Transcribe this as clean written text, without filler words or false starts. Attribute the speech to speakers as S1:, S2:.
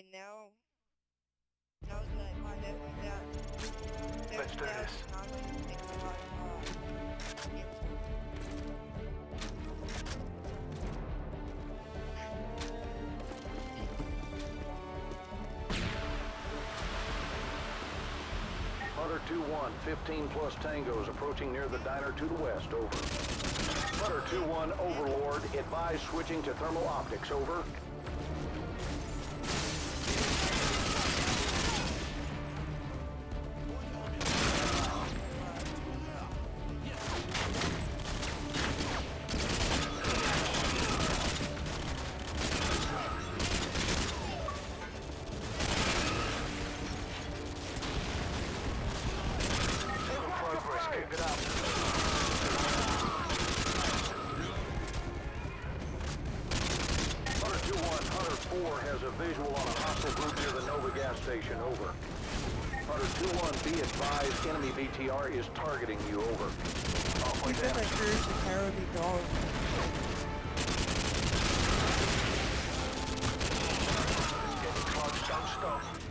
S1: now that my nephew's out,
S2: Let's do this.
S1: I'm going to take a lot of
S3: Hunter 2-1, 15 plus tangos approaching near the diner to the west, over. Hunter 2-1, Overlord, advise switching to thermal optics, over.
S2: Keep it up.
S3: Hunter 2-1, Hunter 4 has a visual on a hostile group near the Nova gas station, over. Hunter 2-1, be advised, enemy BTR is targeting you, over.
S2: Halfway
S1: Because
S2: down.
S1: I heard the cowardly dog.
S2: Getting close, don't stop.